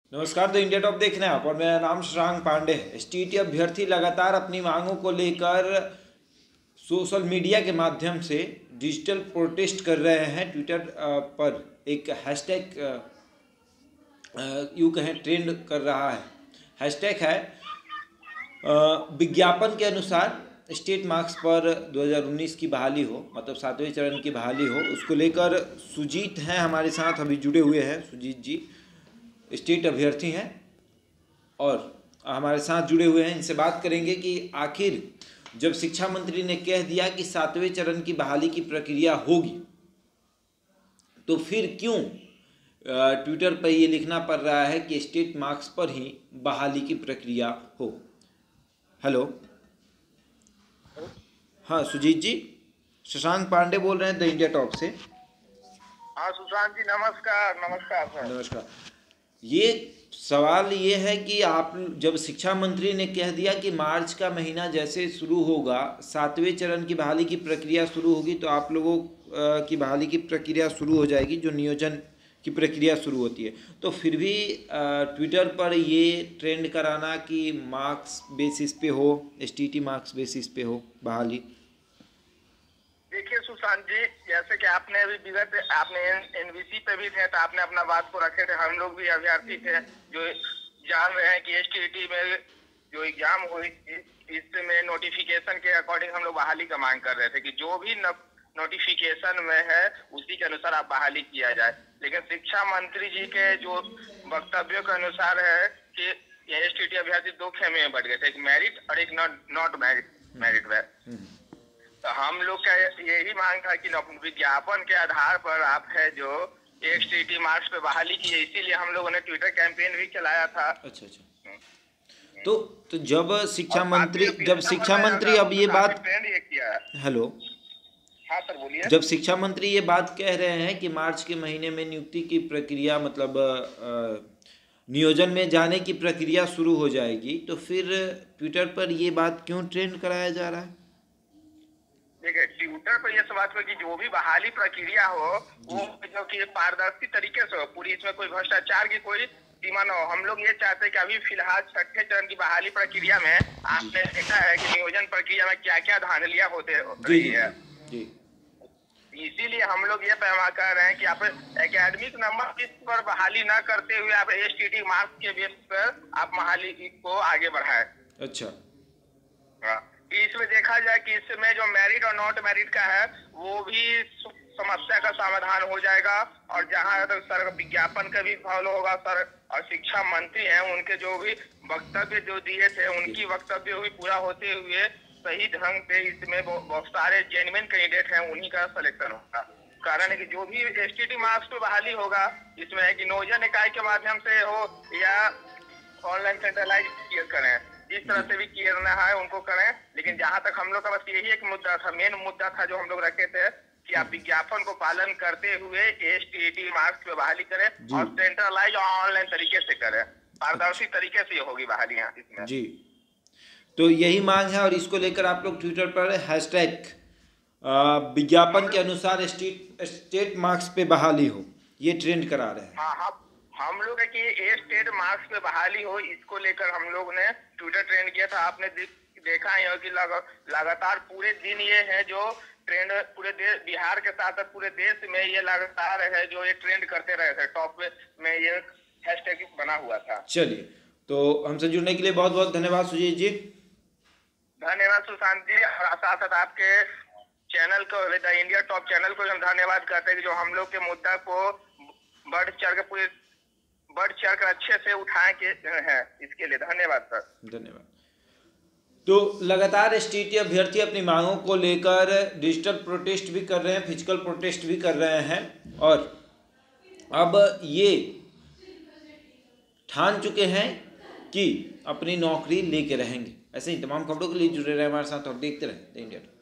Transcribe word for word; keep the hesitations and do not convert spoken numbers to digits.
नमस्कार। The India top देख रहे हैं आप और मेरा नाम शशांक पांडे है। एसटीईटी अभ्यर्थी लगातार अपनी मांगों को लेकर सोशल मीडिया के माध्यम से डिजिटल प्रोटेस्ट कर रहे हैं। ट्विटर पर एक हैशटैग यूँ कहें ट्रेंड कर रहा है। हैशटैग है विज्ञापन के अनुसार स्टेट मार्क्स पर दो हज़ार उन्नीस की बहाली हो, मतलब सातवें चरण की बहाली हो। उसको लेकर सुजीत हैं हमारे साथ, अभी जुड़े हुए हैं। सुजीत जी स्टेट अभ्यर्थी हैं और हमारे साथ जुड़े हुए हैं। इनसे बात करेंगे कि आखिर जब शिक्षा मंत्री ने कह दिया कि सातवें चरण की बहाली की प्रक्रिया होगी, तो फिर क्यों ट्विटर पर ये लिखना पड़ रहा है कि स्टेट मार्क्स पर ही बहाली की प्रक्रिया हो। हेलो, हाँ सुजीत जी, शशांक पांडे बोल रहे हैं द इंडिया टॉप से। हाँ सुशांत जी, नमस्कार। नमस्कार सर। नमस्कार। ये सवाल ये है कि आप जब शिक्षा मंत्री ने कह दिया कि मार्च का महीना जैसे शुरू होगा, सातवें चरण की बहाली की प्रक्रिया शुरू होगी, तो आप लोगों की बहाली की प्रक्रिया शुरू हो जाएगी, जो नियोजन की प्रक्रिया शुरू होती है। तो फिर भी ट्विटर पर ये ट्रेंड कराना कि मार्क्स बेसिस पे हो, एसटीईटी मार्क्स बेसिस पे हो बहाली। देखिए सुशांत जी, जैसे कि आपने अभी विगत आपने एनवीसी पे भी थे तो आपने अपना बात को रखे थे। हम लोग भी अभ्यर्थी थे जो जान रहे हैं कि एसटीईटी में जो एग्जाम हुई इसमें नोटिफिकेशन के अकॉर्डिंग हम लोग बहाली का मांग कर रहे थे कि जो भी नोटिफिकेशन में है उसी के अनुसार आप बहाली किया जाए। लेकिन शिक्षा मंत्री जी के जो वक्तव्यों के अनुसार है कि एसटीईटी अभ्यर्थी दो खेमे में बढ़ गए थे, एक मेरिट और एक नॉट मेरिट मेरिट में। तो हम लोग का यही मांग था कि विज्ञापन के आधार पर आप है जो एसटीईटी मार्क्स पे बहाली की है, इसीलिए हम लोगों ने ट्विटर कैंपेन भी चलाया था। अच्छा अच्छा। तो तो जब शिक्षा मंत्री जब शिक्षा मंत्री अब ये बात ये किया है। हेलो, हाँ सर बोलिए। जब शिक्षा मंत्री ये बात कह रहे हैं कि मार्च के महीने में नियुक्ति की प्रक्रिया, मतलब नियोजन में जाने की प्रक्रिया शुरू हो जाएगी, तो फिर ट्विटर पर ये बात क्यों ट्रेंड कराया जा रहा है? देखिए, ट्विटर पर यह बात हो कि जो भी बहाली प्रक्रिया हो वो जो कि पारदर्शी तरीके से हो, पूरी इसमें कोई भ्रष्टाचार की कोई सीमा न हो। हम लोग ये चाहते हैं कि अभी फिलहाल छठे चरण की बहाली प्रक्रिया में आपने देखा है कि नियोजन प्रक्रिया में क्या क्या धांधलियां होते रही है। इसीलिए हम लोग ये पैमा कर रहे हैं कि आप एकेडमिक नंबर पर बहाली न करते हुए आप एसटीईटी मार्क्स के बेस पर आप बहाली को आगे बढ़ाएं। अच्छा, हाँ, इसमें देखा जाए कि इसमें जो मेरिट और नॉट मेरिट का है वो भी समस्या का समाधान हो जाएगा। और जहाँ तक सर विज्ञापन का भी फॉलो होगा सर, और शिक्षा मंत्री हैं उनके जो भी वक्तव्य जो दिए थे उनकी वक्तव्य भी पूरा होते हुए सही ढंग से इसमें बहुत सारे जेन्युइन कैंडिडेट हैं, उन्हीं का सिलेक्शन होगा। कारण है कि जो भी एसटीईटी मार्क्स पे बहाली होगा इसमें है कि नियोजन इकाई के माध्यम से हो या ऑनलाइन सेंट्रलाइज किया करें, जिस तरह से भी करना है उनको करें। लेकिन जहां तक हम लोग का बस यही एक मुद्दा था, मेन मुद्दा था जो हम लोग रखे थे कि आप विज्ञापन को पालन करते हुए एसटीईटी मार्क्स पे बहाली करें और सेंट्रलाइज और ऑनलाइन तरीके से करें, पारदर्शी तरीके से होगी बहाली यहाँ इसमें जी। तो यही मांग है और इसको लेकर आप लोग ट्विटर पर हैशटैग विज्ञापन के अनुसार स्टेट स्टेट मार्क्स पे बहाली हो ये ट्रेंड करा रहे हैं। हाँ हाँ, हम लोग है कि ये स्टेट मार्क्स पे बहाली हो, इसको लेकर हम लोग ने ट्विटर ट्रेंड किया था। आपने देखा है कि लगातार पूरे दिन ये है जो ट्रेंड पूरे देश, बिहार के साथ पूरे देश में ये लगातार है जो ये ट्रेंड करते रहे थे, टॉप में ये हैशटैग बना हुआ था। चलिए, तो हमसे जुड़ने के लिए बहुत बहुत धन्यवाद सुजीत जी। धन्यवाद सुशांत जी। और साथ साथ आपके चैनल को, द इंडिया टॉप चैनल को हम धन्यवाद करते हैं कि जो हम लोग के मुद्दा को बढ़ चढ़ के पूरे बढ़ चढ़ कर अच्छे से उठाए के हैं, इसके लिए धन्यवाद सर। धन्यवाद। तो लगातार एसटीईटी अभ्यर्थी अपनी मांगों को लेकर डिजिटल प्रोटेस्ट भी कर रहे हैं, फिजिकल प्रोटेस्ट भी कर रहे हैं और अब ये ठान चुके हैं कि अपनी नौकरी लेके रहेंगे। ऐसे ही तमाम खबरों के लिए जुड़े रहे हमारे साथ और देखते रहें द इंडिया।